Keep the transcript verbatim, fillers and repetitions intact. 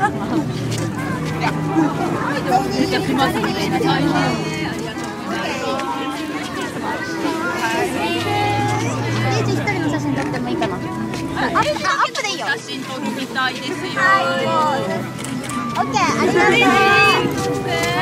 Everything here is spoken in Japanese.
じゃ来ますみたいな。 レイジ一人の写真撮ってもいいかな。あ、アップでいいよ。 写真撮るみたいですよ。 はい、オッケー、ありがとう。